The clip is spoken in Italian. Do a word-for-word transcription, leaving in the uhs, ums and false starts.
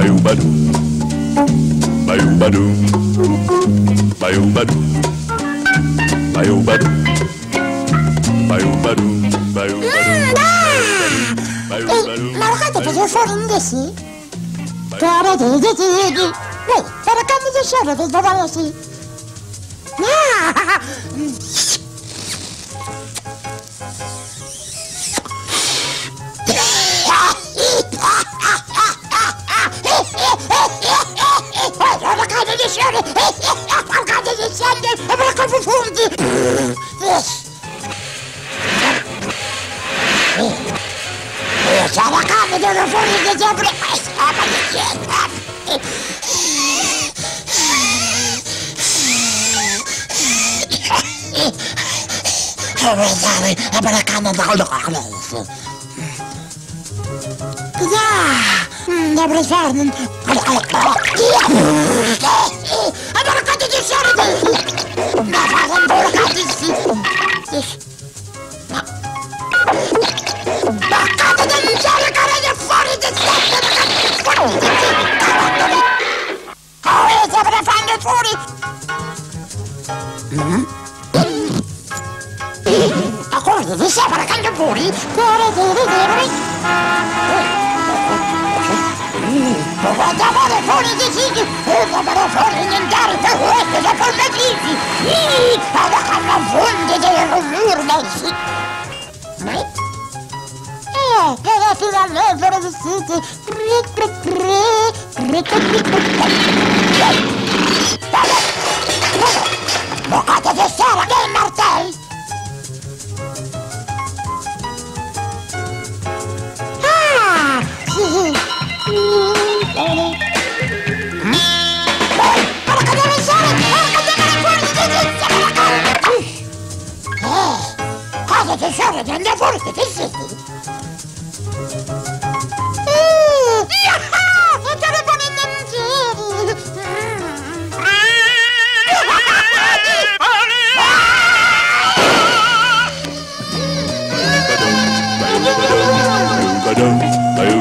Baiu-badum, baiu-badum, baiu-badum, baiu-badum, baiu-badum, baiu-badum, baiu-badum. Ma guardate che io fuori indesi? Cara di di di di. Wait, para cá me deixaram de dar assim. Ah! Olha a casa de chão! A casa de chão! É para que eu funde! Essa é a casa de eu vou me dizer para a casa de chão! É para a casa de chão! Dobra zwarnen. Agora cadê de choro? Na fazenda por cadê de Na casa de choro, cara de fora de fora de Olha, essa para fora de fora. Acorda, deixa para cá de fora. Agora guardare fuori di siti, guardare fuori in andare per questo da formatrici, alla canna fonde delle mura del sito. Eh, che la finalmente fuori di siti, pri pri pri, pri pri pri. Boccate di sera che è il martello. Ah, sì, sì. Cosa c'è solo di andare fuori che siete? Il telefono in giro! Baiu-badum, baiu-badum,